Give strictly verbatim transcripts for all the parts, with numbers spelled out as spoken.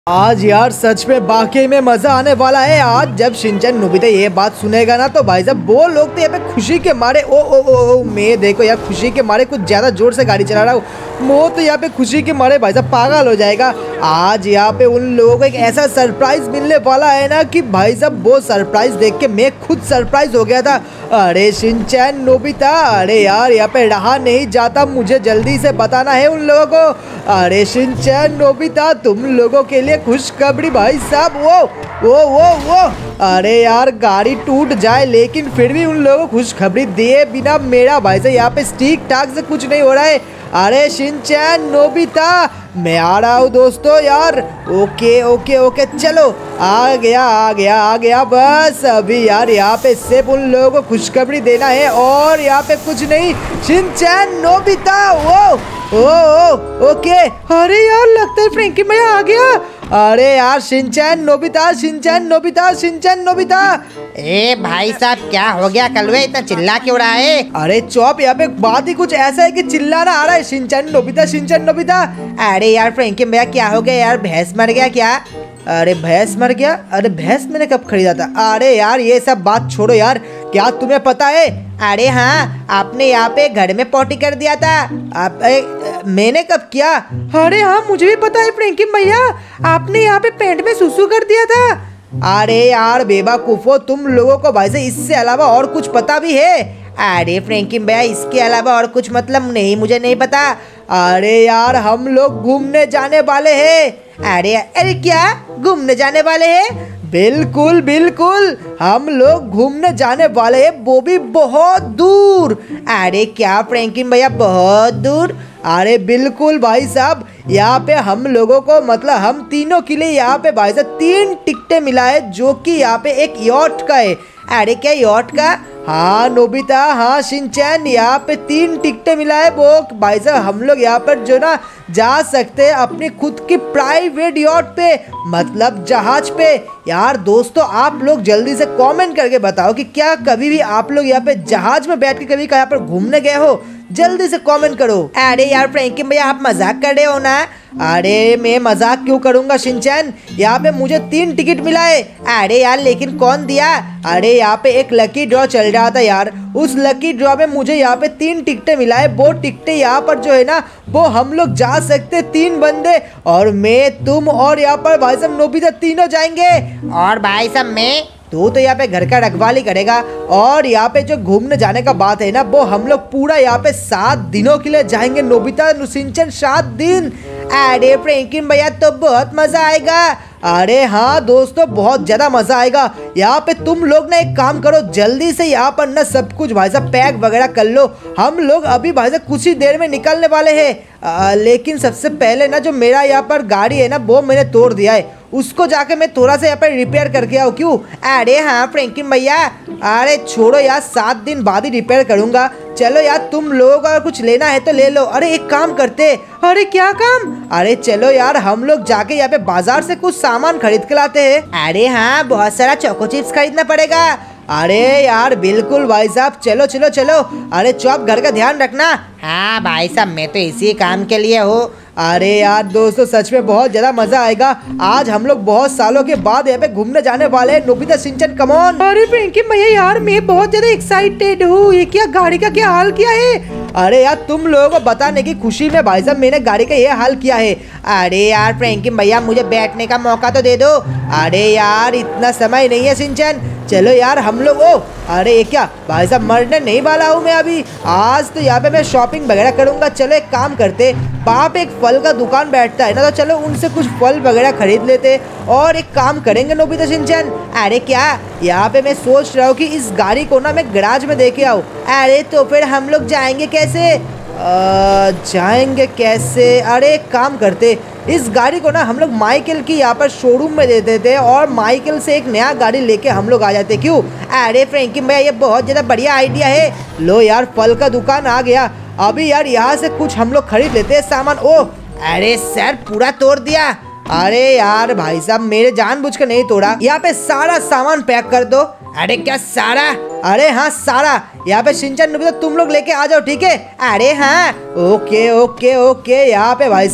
आज यार सच में वाकई में मजा आने वाला है। आज जब शिनचैन नोबिता ये बात सुनेगा ना तो भाई साहब वो लोग तो यहाँ पे खुशी के मारे ओ ओ ओ, ओ मैं देखो यार खुशी के मारे कुछ ज्यादा जोर से गाड़ी चला रहा हूँ। वो तो यहाँ पे खुशी के मारे भाई साहब पागल हो जाएगा। आज यहाँ पे उन लोगों को एक ऐसा सरप्राइज मिलने वाला है ना कि भाई साहब वो सरप्राइज देख के मैं खुद सरप्राइज हो गया था। अरे शिनचैन नोबिता, अरे यार यहाँ पे रहा नहीं जाता, मुझे जल्दी से बताना है उन लोगों को। अरे शिनचैन नोबिता तुम लोगों के लिए खुशखबरी भाई साहब। वो वो वो वो अरे यार गाड़ी टूट जाए लेकिन फिर भी उन लोगों को खुशखबरी दिए बिना मेरा भाई साहब यहाँ पे ठीक ठाक से कुछ नहीं हो रहा है। अरे शिनचैन नोबिता मैं आ रहा हूँ दोस्तों यार। ओके ओके ओके चलो आ गया आ गया आ गया। बस अभी यार यहाँ पे सिर्फ उन लोगों को खुशखबरी देना है और यहाँ पे कुछ नहीं। शिनचैन नोबिता वो ओ ओ ओके। अरे यार लगता है फ्रैंकी भैया आ गया। अरे यार Shinchan Nobita Shinchan Nobita Shinchan Nobita. ए भाई साहब क्या हो गया कलवे, इतना चिल्ला क्यों रहा है? अरे चौप यहाँ पे बात ही कुछ ऐसा है कि चिल्लाना आ रहा है। Shinchan Nobita Shinchan Nobita. अरे यार फ्रैंकी भैया क्या हो गया यार, भैंस मर गया क्या? अरे भैंस मर गया? अरे भैंस मैंने कब खरीदा था? अरे यार ये सब बात छोड़ो यार, क्या तुम्हें पता है? अरे हाँ आपने यहाँ पे घर में पोटी कर दिया था। आप ए, मैंने कब किया? अरे हाँ मुझे भी पता है फ्रैंकी भैया, आपने यहाँ पे पेंट में सुसु कर दिया था। अरे यार बेवकूफो तुम लोगों को भाई से इससे अलावा और कुछ पता भी है? अरे फ्रैंकी भैया इसके अलावा और कुछ मतलब नहीं, मुझे नहीं पता। अरे यार हम लोग घूमने जाने वाले हैं। अरे अरे क्या घूमने जाने वाले हैं? बिल्कुल बिल्कुल हम लोग घूमने जाने वाले हैं, वो भी बहुत दूर। अरे क्या फ्रैंकी भैया बहुत दूर? अरे बिल्कुल भाई साहब, यहाँ पे हम लोगों को मतलब हम तीनों के लिए यहाँ पे भाई साहब तीन टिकटें मिला है जो कि यहाँ पे एक यॉट का है। अरे क्या यॉट का? हाँ नोबिता हाँ शिनचैन यहाँ पे तीन टिकटें मिला है वो भाई साहब हम लोग यहाँ पर जो ना जा सकते हैं अपनी खुद की प्राइवेट यॉट पे, मतलब जहाज पे। यार दोस्तों आप लोग जल्दी से कमेंट करके बताओ कि क्या कभी भी आप लोग यहाँ पे जहाज में बैठ के कभी यहाँ पर घूमने गए हो? जल्दी से कमेंट करो। अरे यार फ्रैंकी भैया आप मजाक कर रहे हो ना? अरे मैं मजाक क्यों करूंगा शिनचैन, यहाँ पे मुझे तीन टिकट मिला है। अरे यार लेकिन कौन दिया? अरे यहाँ पे एक लकी ड्रॉ चल रहा था यार, उस लकी ड्रॉ में मुझे यहाँ पे तीन टिकटें मिला है। वो टिकटें यहाँ पर जो है ना वो हम लोग जा सकते तीन बंदे, और मैं तुम और यहाँ पर भाई साहब नोबिता तीनों जाएंगे। और भाई साहब मैं? तू तो यहाँ पे घर का रखवाली करेगा। और यहाँ पे जो घूमने जाने का बात है ना वो हम लोग पूरा यहाँ पे सात दिनों के लिए जाएंगे नोबिता शिनचैन, सात दिन। अरे फ्रैंकी भैया तो बहुत मजा आएगा। अरे हाँ दोस्तों बहुत ज्यादा मजा आएगा। यहाँ पे तुम लोग ना एक काम करो, जल्दी से यहाँ पर ना सब कुछ भाई साहब पैक वगैरह कर लो। हम लोग अभी भाई साहब कुछ ही देर में निकलने वाले हैं। लेकिन सबसे पहले ना जो मेरा यहाँ पर गाड़ी है ना वो मैंने तोड़ दिया है, उसको जाके मैं थोड़ा सा यहाँ पर रिपेयर करके आऊँ। क्यों? अरे हाँ फ्रैंकी भैया। अरे छोड़ो यार, सात दिन बाद ही रिपेयर करूंगा। चलो यार तुम लोगों को अगर कुछ लेना है तो ले लो। अरे एक काम करते। अरे क्या काम? अरे चलो यार हम लोग जाके यहाँ पे बाजार से कुछ सामान खरीद के लाते हैं। अरे हाँ बहुत सारा चोको चिप्स खरीदना पड़ेगा। अरे यार बिल्कुल भाई साहब चलो चलो चलो। अरे चौप घर का ध्यान रखना। हाँ भाई साहब मैं तो इसी काम के लिए हूँ। अरे यार दोस्तों सच में बहुत ज्यादा मजा आएगा। आज हम लोग बहुत सालों के बाद यहाँ पे घूमने जाने वाले हैं नोबिता शिनचैन कम ऑन। अरे फ्रैंकी भैया यार मैं बहुत ज्यादा एक्साइटेड हूँ। ये क्या गाड़ी का क्या हाल किया है? अरे यार तुम लोगों को बताने की खुशी में भाई साहब मैंने गाड़ी का ये हाल किया है। अरे यार फ्रैंकी भैया मुझे बैठने का मौका तो दे दो। अरे यार इतना समय नहीं है शिनचैन, चलो यार हम लोग ओ अरे ये क्या भाई साहब मरने नहीं वाला हूँ मैं अभी। आज तो यहाँ पे मैं शॉपिंग वगैरह करूँगा। चलो एक काम करते, वहाँ पे एक फल का दुकान बैठता है ना तो चलो उनसे कुछ फल वगैरह खरीद लेते और एक काम करेंगे नोबिता शिनचैन। अरे क्या? यहाँ पे मैं सोच रहा हूँ कि इस गाड़ी को ना मैं गैराज में देके आऊँ। अरे तो फिर हम लोग जाएंगे कैसे? आ, जाएंगे कैसे? अरे एक काम करते, इस गाड़ी को ना हम लोग माइकल की यहाँ पर शोरूम में दे देते और माइकल से एक नया गाड़ी लेके हम लोग आ जाते। क्यों? अरे फ्रैंकी भैया ये बहुत ज़्यादा बढ़िया आइडिया है। लो यार फल का दुकान आ गया, अभी यार यहाँ से कुछ हम लोग खरीद लेते हैं सामान। ओ अरे सर पूरा तोड़ दिया। अरे यार भाई साहब मेरे जानबूझ कर नहीं तोड़ा। यहाँ पे सारा सामान पैक कर दो। अरे क्या सारा? अरे हाँ सारा। यहाँ पे शिनचैन नोबिता तुम लोग लेके आ जाओ, ठीक है? अरे हाँ ओके ओके ओके। यहाँ पे भाई साहब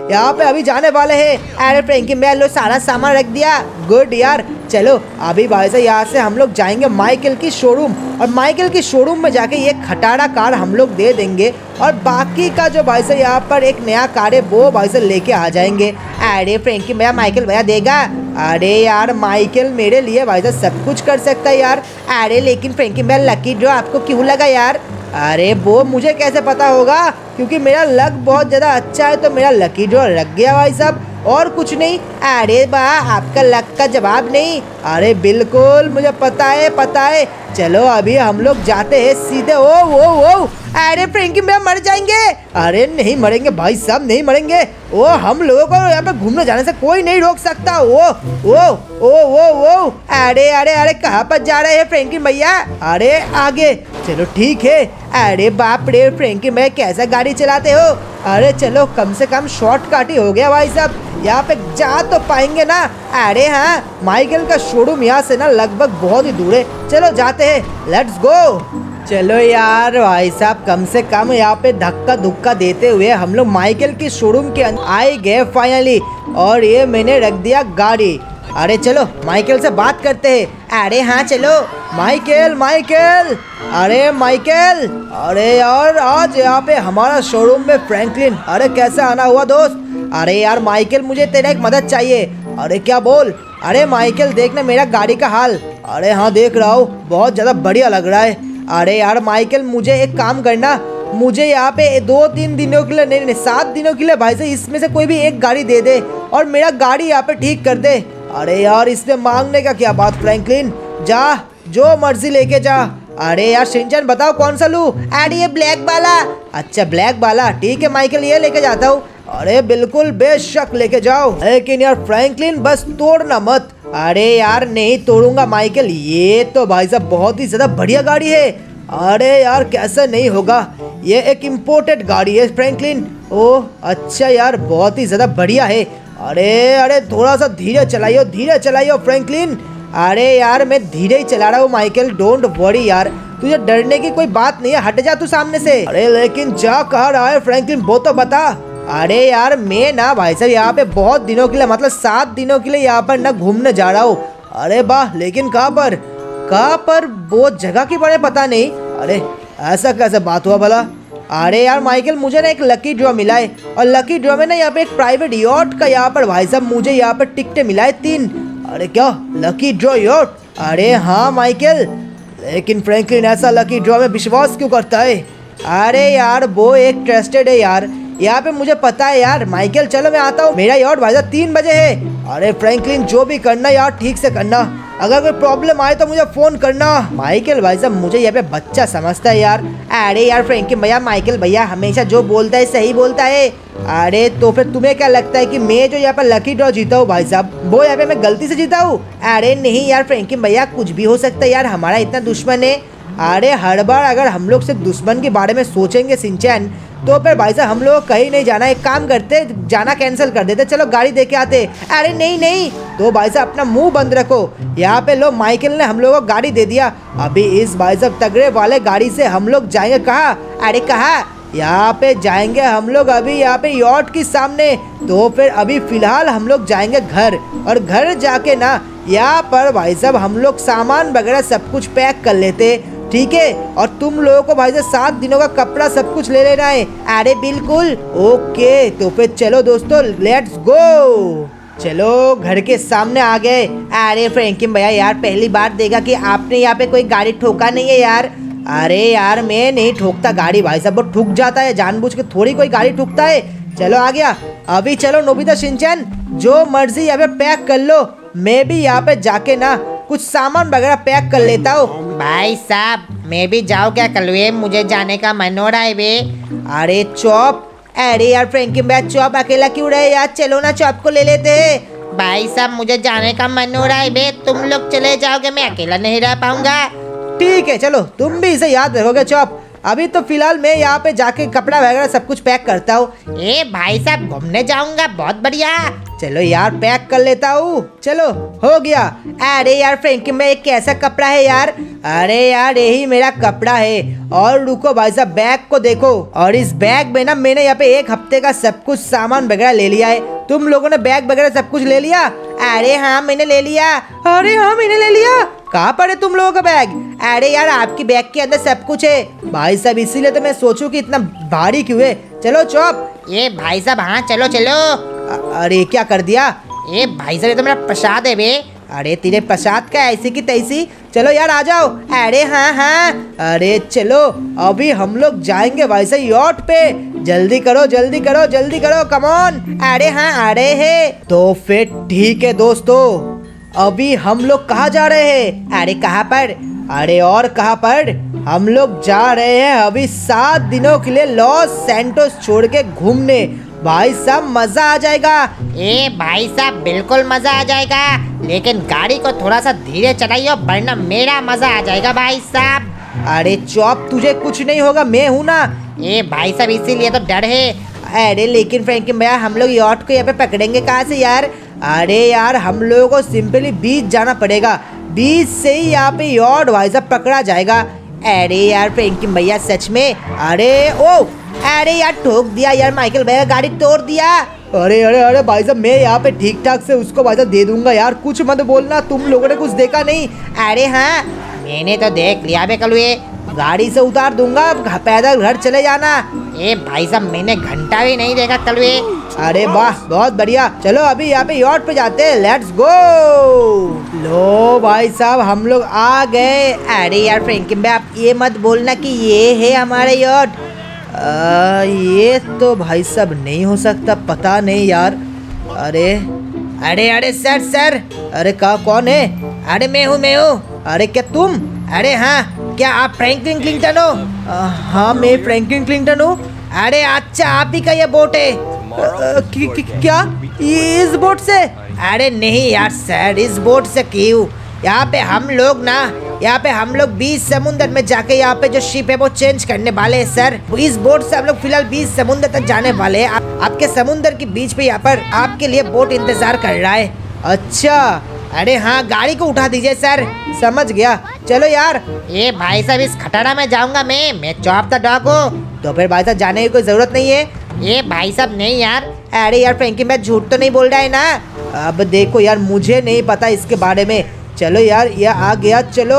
यहाँ पे अभी जाने वाले हैं। अरे फ्रैंकी भैया लो सारा सामान रख दिया। गुड यार, चलो अभी भाई साहब यहाँ से हम लोग जाएंगे माइकल की शोरूम, और माइकल की शोरूम में जाके ये खटारा कार हम लोग दे देंगे, और बाकी का जो भाई साहब यहाँ पर एक नया कार है वो भाई साहब लेके आ जाएंगे। अरे फ्रैंकी भैया माइकल भैया देगा। अरे यार माइकल मेरे लिए भाई साहब सब कुछ कर सकता है यार। अरे लेकिन फ्रैंकी भैया लकी ड्रॉ आपको क्यों लगा यार? अरे वो मुझे कैसे पता होगा, क्योंकि मेरा लक बहुत ज़्यादा अच्छा है तो मेरा लकी ड्रॉ लग गया भाई साहब, और कुछ नहीं। अरे वाह, आपका लक का जवाब नहीं। अरे बिल्कुल मुझे पता है पता है। चलो अभी हम लोग जाते हैं सीधे। ओ वो वो अरे फ्रैंकी भैया मर जाएंगे। अरे नहीं मरेंगे भाई साहब, नहीं मरेंगे। ओ हम लोगों को यहाँ पे घूमने जाने से कोई नहीं रोक सकता। ओ ओ ओ वो वो अरे अरे अरे कहाँ पर जा रहे हैं फ्रैंकी भैया? अरे आगे चलो ठीक है। अरे बाप रे फ्रैंकी भैया कैसा गाड़ी चलाते हो? अरे चलो कम से कम शॉर्टकट ही हो गया भाई साहब, यहाँ पे जा तो पाएंगे ना। अरे हाँ, माइकल का शोरूम यहाँ से ना लगभग बहुत ही दूर है, चलो जाते हैं, लेट्स गो। चलो यार भाई साहब कम से कम यहाँ पे धक्का धुक्का देते हुए हम लोग माइकल की शोरूम के अंदर आए गए फाइनली, और ये मैंने रख दिया गाड़ी। अरे चलो माइकल से बात करते हैं। अरे हाँ चलो। माइकल माइकल अरे माइकल, अरे यार आज यहाँ पे हमारा शोरूम में फ्रैंकलिन, अरे कैसे आना हुआ दोस्त? अरे यार माइकल मुझे तेरा एक मदद चाहिए। अरे क्या बोल? अरे माइकल देखना मेरा गाड़ी का हाल। अरे हाँ देख रहा हूँ, बहुत ज़्यादा बढ़िया लग रहा है। अरे यार माइकल मुझे एक काम करना, मुझे यहाँ पे दो तीन दिनों के लिए नहीं नहीं सात दिनों के लिए भाई साहब इसमें से कोई भी एक गाड़ी दे दे, और मेरा गाड़ी यहाँ पे ठीक कर दे। अरे यार इसमें मांगने का क्या बात फ्रैंकलिन, जा जो मर्जी लेके जा। अरे यार शिनचैन बताओ कौन सा लूँ? अरे ये ब्लैक वाला। अच्छा ब्लैक वाला, ठीक है माइकल ये लेके जाता हूँ। अरे बिल्कुल बेशक लेके जाओ, लेकिन यार फ्रैंकलिन बस तोड़ना मत। अरे यार नहीं तोड़ूंगा माइकल, ये तो भाई साहब बहुत ही ज्यादा बढ़िया गाड़ी है। अरे यार कैसे नहीं होगा, ये एक इम्पोर्टेड गाड़ी है फ्रैंकलिन। ओह अच्छा यार बहुत ही ज्यादा बढ़िया है। अरे अरे थोड़ा सा धीरे चलाइयो, धीरे चलाइयो फ्रैंकलिन। अरे यार मैं धीरे ही चला रहा हूँ माइकल, डोंट वरी यार, तुझे डरने की कोई बात नहीं है, हट जा तू सामने से। अरे लेकिन जा कहाँ रहा है फ्रैंकलिन वो तो बता। अरे यार मैं ना भाई साहब यहाँ पे बहुत दिनों के लिए मतलब सात दिनों के लिए यहाँ पर ना घूमने जा रहा हूँ। अरे वाह, लेकिन कहाँ पर कहाँ पर वो जगह की बारे पता नहीं। अरे ऐसा कैसे बात हुआ भला? अरे यार माइकल मुझे ना एक लकी ड्रॉ मिला है, और लकी ड्रॉ में ना यहाँ पे एक प्राइवेट यॉट का यहाँ पर भाई साहब मुझे यहाँ पर टिकटें मिला है तीन। अरे क्या लकी ड्रॉ यॉट? अरे हाँ माइकल, लेकिन फ्रैंकलिन ऐसा लकी ड्रॉ में विश्वास क्यों करता है? अरे यार वो एक ट्रस्टेड है यार, यहाँ पे मुझे पता है यार। माइकल चलो मैं आता हूँ, मेरा यॉट भाई साहब तीन बजे है। अरे फ्रैंकलिन जो भी करना यार ठीक से करना, अगर कोई प्रॉब्लम आए तो मुझे फोन करना। माइकल भाई साहब मुझे यहाँ पे बच्चा समझता है यार। अरे यार फ्रैंकी भैया माइकल भैया हमेशा जो बोलता है सही बोलता है। अरे तो फिर तुम्हें क्या लगता है कि मैं जो यहाँ पर लकी ड्रॉ जीता हूँ भाई साहब, वो यहाँ पे मैं गलती से जीता हूँ? अरे नहीं यार फ्रैंकी भैया कुछ भी हो सकता है यार, हमारा इतना दुश्मन है। अरे हर बार अगर हम लोग सिर्फ दुश्मन के बारे में सोचेंगे शिनचैन, तो फिर भाई साहब हम लोग कहीं नहीं जाना। एक काम करते, जाना कैंसिल कर देते, चलो गाड़ी दे के आते। अरे नहीं नहीं, तो भाई साहब अपना मुंह बंद रखो। यहाँ पे लो माइकल ने हम लोगों को गाड़ी दे दिया, अभी इस भाई साहब तगड़े वाले गाड़ी से हम लोग जाएंगे कहाँ? अरे कहाँ? यहाँ पे जाएंगे हम लोग अभी यहाँ पे यॉट के सामने। तो फिर अभी फिलहाल हम लोग जाएंगे घर, और घर जाके ना यहाँ पर भाई साहब हम लोग सामान वगैरह सब कुछ पैक कर लेते, ठीक है? और तुम लोगों को भाई साहब सात दिनों का कपड़ा सब कुछ ले लेना है। अरे बिल्कुल ओके, तो फिर चलो दोस्तों लेट्स गो। चलो घर के सामने आ गए। अरे फ्रैंकी भैया यार पहली बार देखा कि आपने यहाँ पे कोई गाड़ी ठोका नहीं है यार। अरे यार मैं नहीं ठोकता गाड़ी भाई साहब, वो ठुक जाता है जानबूझ के, थोड़ी कोई गाड़ी ठुकता है। चलो आ गया, अभी चलो नोबिता शिनचैन जो मर्जी यहाँ पे पैक कर लो, मैं भी यहाँ पे जाके ना कुछ सामान वगैरह पैक कर लेता हूँ। भाई साहब मैं भी जाऊँ क्या? कल मुझे जाने का मन हो रहा है बे। अरे चौप, अरे यार फ्रैंकी भैया चौप अकेला क्यों रहे यार, चलो ना चौप को ले लेते हैं। भाई साहब मुझे जाने का मन हो रहा है बे, तुम लोग चले जाओगे मैं अकेला नहीं रह पाऊंगा। ठीक है चलो, तुम भी इसे याद रखोगे चौप। अभी तो फिलहाल मैं यहाँ पे जाके कपड़ा वगैरह सब कुछ पैक करता हूँ। ए भाई साहब घूमने जाऊंगा, बहुत बढ़िया। चलो यार पैक कर लेता हूँ। चलो हो गया। अरे यार फ्रैंकी में एक कैसा कपड़ा है यार। अरे यार यही मेरा कपड़ा है। और रुको भाई साहब बैग को देखो, और इस बैग में ना मैंने यहाँ पे एक हफ्ते का सब कुछ सामान वगैरह ले लिया है। तुम लोगों ने बैग वगैरह सब कुछ ले लिया? अरे हाँ मैंने ले लिया। अरे हाँ मैंने ले लिया। कहाँ पर है तुम लोगों का बैग? अरे यार आपकी बैग के अंदर सब कुछ है भाई साहब, इसीलिए तो मैं सोचूं कि इतना भारी क्यों है। चलो चौप। ये भाई साहब हाँ चलो चलो। अ- अरे क्या कर दिया? ए भाई साहब ये तो मेरा प्रसाद है बे। अरे तेरे प्रसाद का ऐसी की तैसी। चलो यार आ जाओ। अरे हाँ हाँ। अरे चलो अभी हम लोग जाएंगे भाई साहब यॉट पे। जल्दी करो जल्दी करो जल्दी करो, कम ऑन। अरे हाँ आ रहे हैं। तो फिर ठीक है दोस्तों, अभी हम लोग कहाँ जा रहे हैं? अरे कहाँ पर? अरे और कहाँ पर? हम लोग जा रहे हैं अभी सात दिनों के लिए लॉस सैंटोस छोड़ के घूमने। भाई साहब मजा आ जाएगा। ए भाई साहब बिल्कुल मजा आ जाएगा, लेकिन गाड़ी को थोड़ा सा धीरे चलाइयो वरना मेरा मजा आ जाएगा भाई साहब। अरे चौप तुझे कुछ नहीं होगा, मैं हूँ ना। ए भाई साहब इसीलिए तो डर है। अरे लेकिन फ्रैंकी भैया हम लोग यॉट को यहाँ पे पकड़ेंगे कहाँ से यार? अरे यार हम लोगों को सिंपली बीच जाना पड़ेगा, बीच से ही यहाँ पे यॉट भाई साहब पकड़ा जाएगा। अरे यार फ्रैंकी भैया सच में? अरे ओ अरे यार ठोक दिया यार, माइकल भैया गाड़ी तोड़ दिया। अरे अरे अरे भाई साहब मैं यहाँ पे ठीक ठाक से उसको भाई साहब दे दूंगा यार, कुछ मत बोलना, तुम लोगों ने कुछ देखा नहीं। अरे हाँ मैंने तो देख लिया बे कलुए। गाड़ी से उतार दूंगा, पैदल घर चले जाना। ए भाई साहब मैंने घंटा भी नहीं देखा कलुए। अरे वाह बहुत बढ़िया। चलो अभी यहाँ पे यॉट पे जाते हैं, लेट्स गो। लो भाई साहब हम लोग आ गए। अरे यार फ्रैंकी भैया आप ये मत बोलना कि ये है हमारे यॉट। आ, ये तो भाई साहब नहीं हो सकता, पता नहीं यार। अरे अरे अरे सर सर। अरे का कौन है? अरे मैं हूँ मैं हूँ। अरे क्या तुम? अरे हाँ क्या आप फ्रैंकलिन क्लिंटन हो? आ, हाँ मैं फ्रैंकलिन क्लिंटन हूँ। अरे अच्छा आप ही का ये बोट है? आ, कि, कि, क्या ये इस बोट से? अरे नहीं यार सर, इस बोट से क्यों? यहाँ पे हम लोग ना यहाँ पे हम लोग बीच समुंदर में जाके यहाँ पे जो शिप है वो चेंज करने वाले हैं सर। इस बोट से हम लोग फिलहाल बीच समुंदर तक जाने वाले हैं। आप, आपके समुंदर के बीच पे यहाँ पर आपके लिए बोट इंतजार कर रहा है। अच्छा अरे हाँ गाड़ी को उठा दीजिए सर। समझ गया, चलो यार। ये भाई साहब इस खटारा में जाऊंगा मैं मैं चौप द डॉग हूँ। तो फिर भाई साहब जाने की कोई जरूरत नहीं है। ये भाई साहब नहीं यार। अरे यार फ्रैंकी मैं झूठ तो नहीं बोल रहा है ना? अब देखो यार मुझे नहीं पता इसके बारे में। चलो यार ये आ गया, चलो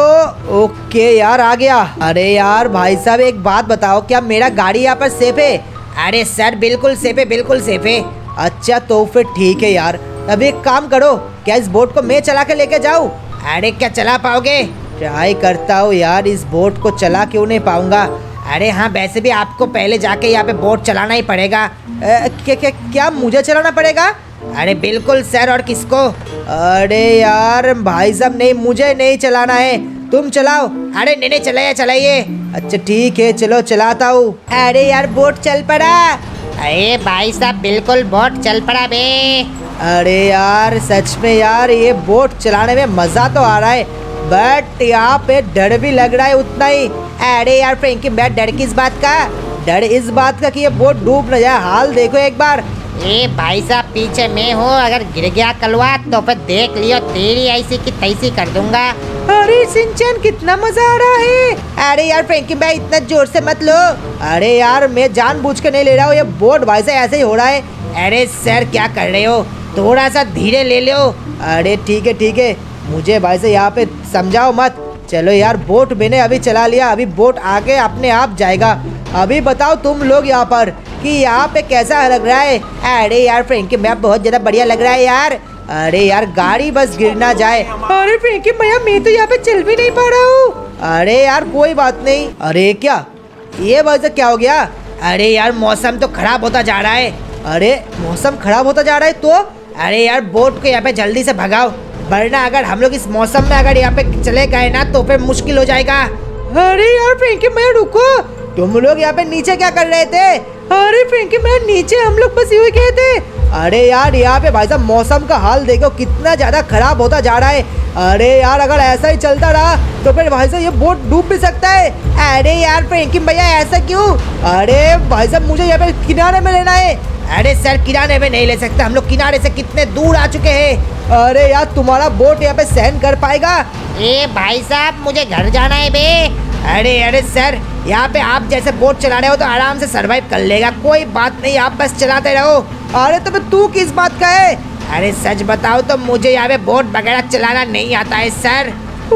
ओके यार आ गया। अरे यार भाई साहब एक बात बताओ, क्या मेरा गाड़ी यहाँ पर सेफ है? अरे सर बिल्कुल सेफ है, बिल्कुल सेफ है। अच्छा तो फिर ठीक है यार। अब एक काम करो, क्या इस बोट को मैं चला के लेके जाऊँ? अरे क्या चला पाओगे? ट्राई करता हूँ यार, इस बोट को चला क्यों नहीं पाऊंगा। अरे हाँ वैसे भी आपको पहले जाके यहाँ पे बोट चलाना ही पड़ेगा। क्या क्या क्या मुझे चलाना पड़ेगा? अरे बिल्कुल सर, और किसको? अरे यार भाई साहब नहीं, मुझे नहीं चलाना है, तुम चलाओ। अरे नहीं नहीं चलाइए चलाइए। अच्छा ठीक है चलो चलाता हूँ। अरे यार बोट चल पड़ा। अरे भाई साहब बिल्कुल बोट चल पड़ा बे। अरे यार सच में यार ये बोट चलाने में मजा तो आ रहा है, बट यहाँ पे डर भी लग रहा है उतना ही। अरे यार फ्रैंकी भैया डर किस बात का? डर इस बात का कि ये बोट डूब न जाए। हाल देखो एक बार। ए भाई साहब पीछे मैं हूँ, अगर गिर गया कलवा तो फिर देख लियो तेरी ऐसी की तैसी कर दूंगा। अरे सिंचन कितना मजा आ रहा है। अरे यार फ्रैंकी भाई इतना जोर से मत लो। अरे यार मैं जानबूझ के नहीं ले रहा हूँ, ये बोट भाई से ऐसे ही हो रहा है। अरे सर क्या कर रहे हो, थोड़ा सा धीरे ले लो। अरे ठीक है ठीक है, मुझे भाई से यहाँ पे समझाओ मत। चलो यार बोट मैंने अभी चला लिया, अभी बोट आगे अपने आप जाएगा। अभी बताओ तुम लोग यहाँ पर कि यहाँ पे कैसा लग रहा है? अरे यार फ्रैंकी मैम बहुत ज़्यादा बढ़िया लग रहा है यार। अरे यार गाड़ी बस गिर ना जाए। अरे फ्रैंकी भैया मैं तो यहाँ पे चल भी नहीं पा रहा हूँ। अरे यार कोई बात नहीं। अरे क्या ये वजह क्या हो गया? अरे यार मौसम तो खराब होता जा रहा है। अरे मौसम खराब होता जा रहा है तो? अरे यार बोट को यहाँ पे जल्दी से भगाओ, वरना अगर हम लोग इस मौसम में अगर यहाँ पे चले गए ना तो फिर मुश्किल हो जाएगा। अरे यार फ्रैंकी भैया रुको, तुम लोग यहाँ पे नीचे क्या कर रहे थे? अरे फ्रैंकी भैया नीचे हम लोग बस यूँ गए थे, अरे यार यहाँ पे भाई साहब मौसम का हाल देखो कितना ज्यादा खराब होता जा रहा है। अरे यार अगर ऐसा ही चलता रहा तो फिर भाई साहब ये बोट डूब भी सकता है। अरे यार फ्रैंकी भैया ऐसा क्यों? अरे भाई साहब मुझे यहाँ पे किनारे में लेना है। अरे सर किनारे में नहीं ले सकते, हम लोग किनारे से कितने दूर आ चुके हैं। अरे यार तुम्हारा बोट यहाँ पे सहन कर पाएगा? ए भाई साहब मुझे घर जाना है बे। अरे अरे सर यहाँ पे आप जैसे बोट चला रहे हो तो आराम से सरवाइव कर लेगा, कोई बात नहीं, आप बस चलाते रहो। अरे तो फिर तू किस बात का है? अरे सच बताओ तो मुझे यहाँ पे बोट वगैरह चलाना नहीं आता है सर।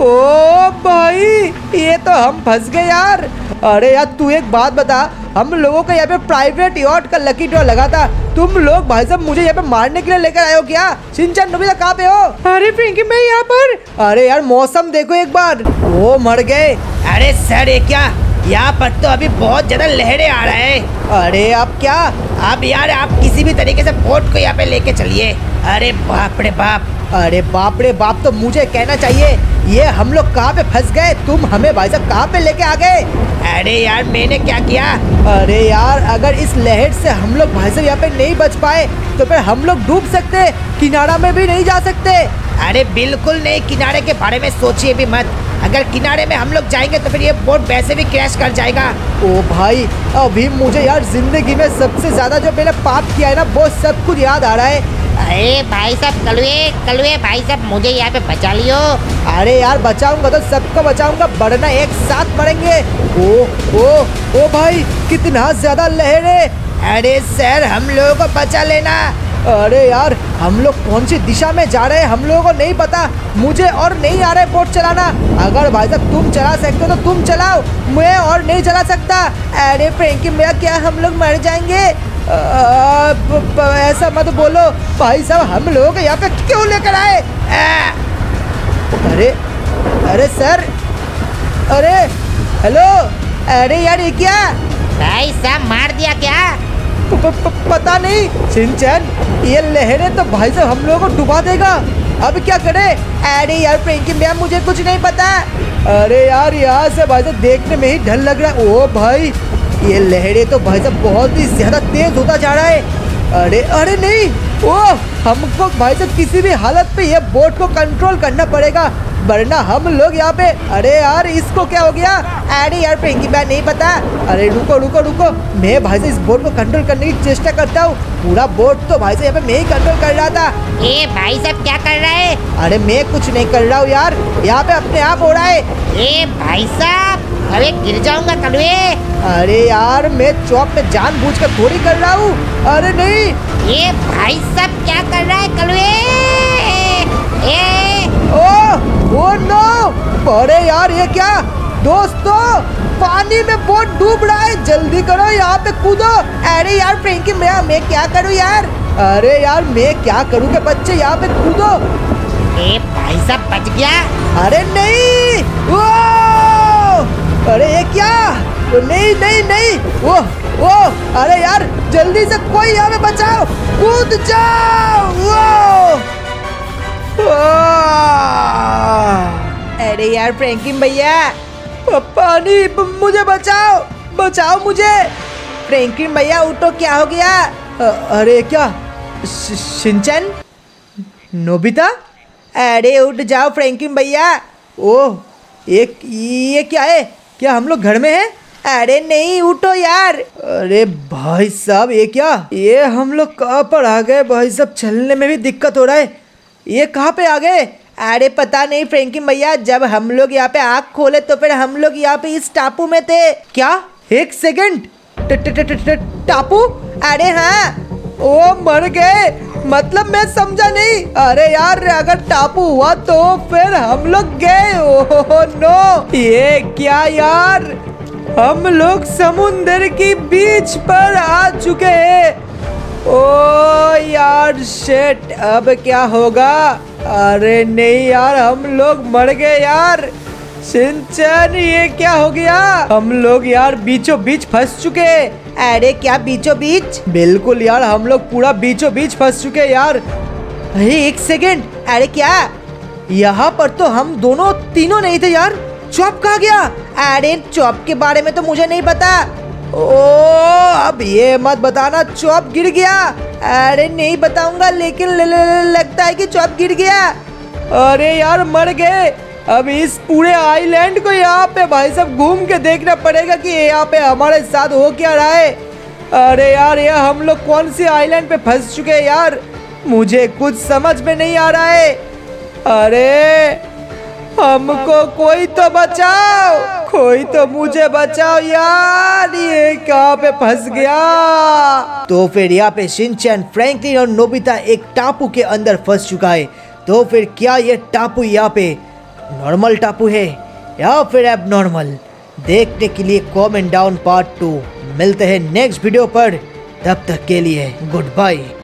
ओ भाई ये तो हम फंस गए यार। अरे यार तू एक बात बता, हम लोगों का यहाँ पे प्राइवेट यॉट का लकी ड्रॉ लगा था, तुम लोग भाई साहब मुझे यहाँ पे मारने के लिए लेकर आए हो क्या? शिनचैन नोबिता कहाँ पे हो? अरे फ्रैंकी मैं यहाँ पर। अरे यार मौसम देखो एक बार, वो मर गए। अरे सर ये क्या, यहाँ पर तो अभी बहुत ज्यादा लहरें आ रहे हैं। अरे अब क्या? अब यार आप किसी भी तरीके से बोट को यहाँ पे लेके चलिए। अरे बाप रे बाप। अरे बाप रे बाप तो मुझे कहना चाहिए, ये हम लोग कहाँ पे फंस गए, तुम हमें भाई साहब कहाँ पे लेके आ गए? अरे यार मैंने क्या किया? अरे यार अगर इस लहर से हम लोग भाई साहब यहाँ पे नहीं बच पाए तो फिर हम लोग डूब सकते, किनारा में भी नहीं जा सकते। अरे बिल्कुल नहीं, किनारे के बारे में सोचिए भी मत। अगर किनारे में हम लोग जाएंगे तो फिर ये बोट वैसे भी क्रैश कर जाएगा। ओ भाई अभी मुझे यार जिंदगी में सबसे ज्यादा जो मैंने पाप किया है ना वो सब कुछ याद आ रहा है। अरे भाई साहब कलवे कलवे भाई साहब मुझे यहाँ पे बचा लियो। अरे यार बचाऊंगा तो सबको बचाऊंगा, वरना एक साथ मरेंगे। ओ ओ ओ भाई कितना ज्यादा लहर है। अरे सर हम लोगों को बचा लेना। अरे यार हम लोग कौन सी दिशा में जा रहे हैं हम लोगों को नहीं पता, मुझे और नहीं आ रहा है बोट चलाना। अगर भाई साहब तुम चला सकते हो तो तुम चलाओ, मैं और नहीं चला सकता। अरे फ्रैंकी भैया क्या हम लोग मर जाएंगे? आ, प, प, ऐसा मत बोलो भाई साहब, हम लोगों को यहाँ पे क्यों लेकर आए? आ, अरे अरे सर, अरे हेलो, अरे यार ये क्या? भाई साहब मार दिया क्या? प, प, प, पता नहीं शिनचैन, ये लहरें तो भाई साहब हम लोगों को डुबा देगा, अब क्या करें? अरे यार फ्रैंकी भैया मुझे कुछ नहीं पता। अरे यार यहाँ से भाई साहब देखने में ही डर लग रहा है। ओ भाई ये लहरें तो भाई साहब बहुत ही ज्यादा तेज होता जा रहा है। अरे अरे नहीं, ओ हमको भाई साहब किसी भी हालत पे ये बोट को कंट्रोल करना पड़ेगा, वरना हम लोग यहाँ पे। अरे यार इसको क्या हो गया? अरे यार फ्रैंकी भैया नहीं पता। अरे रुको रुको रुको, मैं भाई साहब इस बोट को कंट्रोल करने की चेष्टा करता हूँ। पूरा बोट तो भाई साहब यहाँ पे मैं ही कंट्रोल कर रहा था। ए भाई साहब क्या कर रहा है? अरे मैं कुछ नहीं कर रहा हूँ यार, यहाँ पे अपने आप हो रहा है। ए भाई साहब अरे गिर जाऊंगा कलवे। अरे यार मैं चौक में जानबूझ कर थोड़ी कर रहा हूँ। अरे नहीं, ये भाई साहब क्या कर रहा है कलवे? ए ओ ओ नो, अरे यार ये क्या? दोस्तों पानी में बोट डूब रहा है, जल्दी करो यहाँ पे कूदो। अरे यार फ्रैंकी भैया मैं क्या करूँ यार? अरे यार मैं क्या करूँ के बच्चे, यहाँ पे कूदो। ए भाई साहब बच गया। अरे नहीं, ओ अरे ये क्या? नहीं नहीं नहीं, ओ ओ अरे यार जल्दी से कोई यहाँ पे बचाओ, कूद जाओ। ओ अरे यार फ्रैंकी भैया पानी, मुझे बचाओ, बचाओ मुझे। फ्रैंकी भैया उठो, क्या हो गया? अरे क्या शिनचैन नोबिता? अरे उठ जाओ फ्रैंकी भैया। ओह एक ये क्या है? क्या हम लोग घर में हैं? अरे नहीं उठो यार। अरे भाई साहब ये क्या? ये हम लोग कहाँ पर आ गए भाई साहब, चलने में भी दिक्कत हो रहा है। ये कहाँ पे आ गए? अरे पता नहीं फ्रैंकी भैया, जब हम लोग यहाँ पे आँख खोले तो फिर हम लोग यहाँ पे इस टापू में थे। क्या? एक सेकंड, टापू? अरे हाँ। ओ मर गए, मतलब मैं समझा नहीं। अरे यार अगर टापू हुआ तो फिर हम लोग गए। ओह नो, ये क्या यार, हम लोग समुंदर की बीच पर आ चुके हैं। ओ यार शिट, अब क्या होगा? अरे नहीं यार हम लोग मर गए यार। शिनचैन ये क्या हो गया? हम लोग यार बीचों बीच फंस चुके। अरे क्या बीचों बीच? बिल्कुल यार हम लोग पूरा बीचों बीच फंस चुके यार। अरे एक सेकेंड, अरे क्या? यहाँ पर तो हम दोनों तीनों नहीं थे यार, चॉप कहाँ गया? अरे चॉप के बारे में तो मुझे नहीं पता। ओ अब ये मत बताना चॉप गिर गया। अरे नहीं बताऊंगा, लेकिन ल, ल, ल, लगता है कि चौप गिर गया। अरे यार मर गए। अब इस पूरे आइलैंड को यहाँ पे भाई साहब घूम के देखना पड़ेगा कि यहाँ पे हमारे साथ हो क्या रहा है। अरे यार ये हम लोग कौन सी आइलैंड पे फंस चुके हैं यार, मुझे कुछ समझ में नहीं आ रहा है। अरे हमको कोई तो बचाओ, कोई तो मुझे बचाओ यार, ये कहाँ पे फंस गया। तो फिर यहाँ पे शिनचैन, फ्रैंकलिन और नोबिता एक टापू के अंदर फंस चुका है। तो फिर क्या ये टापू यहाँ पे नॉर्मल टापू है या फिर अब नॉर्मल, देखने के लिए कमेंट डाउन पार्ट टू। मिलते हैं नेक्स्ट वीडियो पर, तब तक के लिए गुड बाय।